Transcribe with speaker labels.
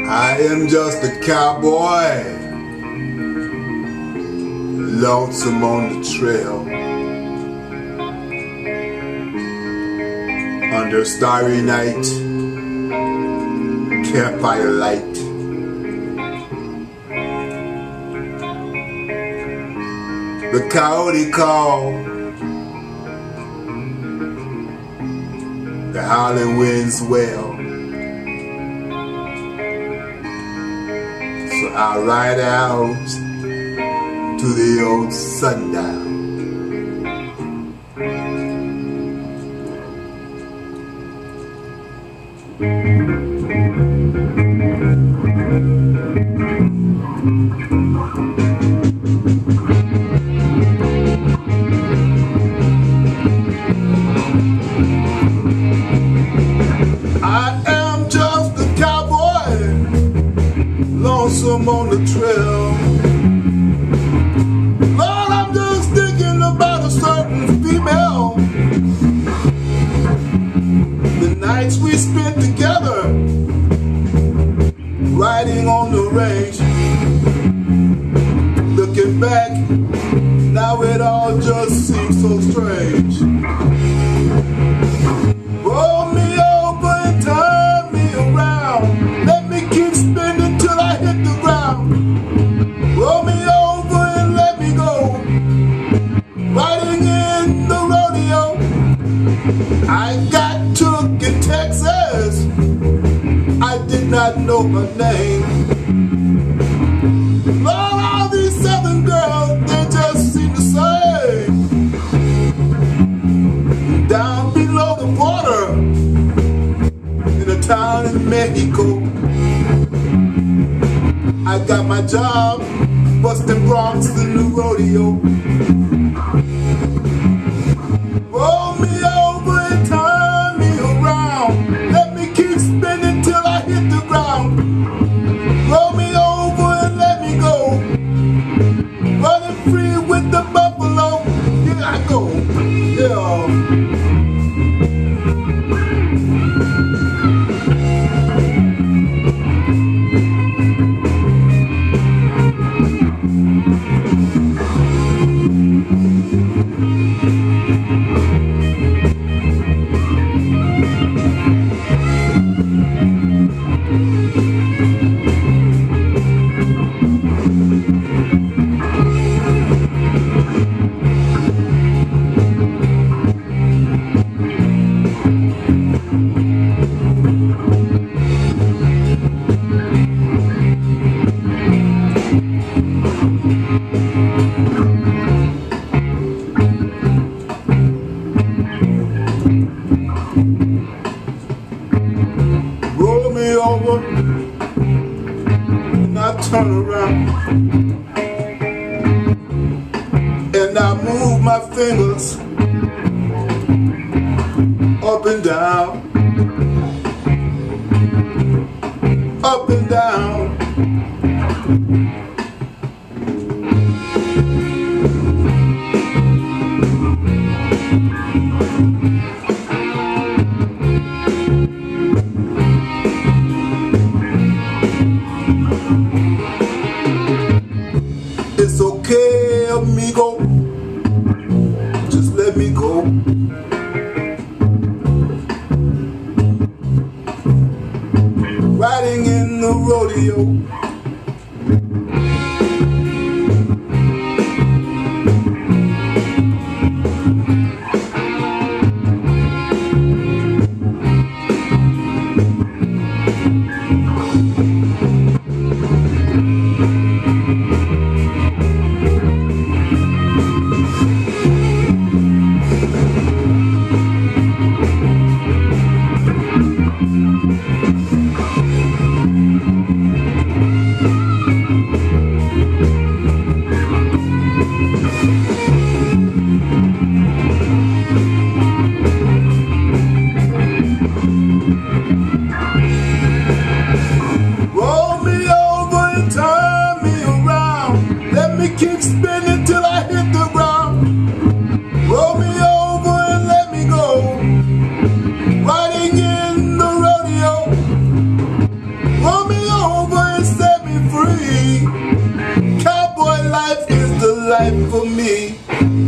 Speaker 1: I am just a cowboy, lonesome on the trail, under starry night, campfire light. The coyote call, the howling winds wail. So I ride out to the old sundown. I am just a cowboy, lonesome on the trail. Lord, I'm just thinking about a certain female. The nights we spent together, riding on the range. Looking back, now it all just seems so strange. Roll me over and turn me around. Let me keep spinning till I hit the ground. Roll me over and let me go, riding in the rodeo. I got took in Texas, I did not know her name. Lord, all these southern girls, they just seem the same. Down below the border, in a town in Mexico, I got my job busting broncs in the rodeo. Roll me over and turn me around. Let me keep spinning till I hit the ground. Roll me over and let me go, running free with the buffalo. Here I go, yeah. Roll me over and I turn around and I move my fingers up and down, up and down. It's okay, amigo, just let me go. Riding in the rodeo. free. Cowboy life is the life for me.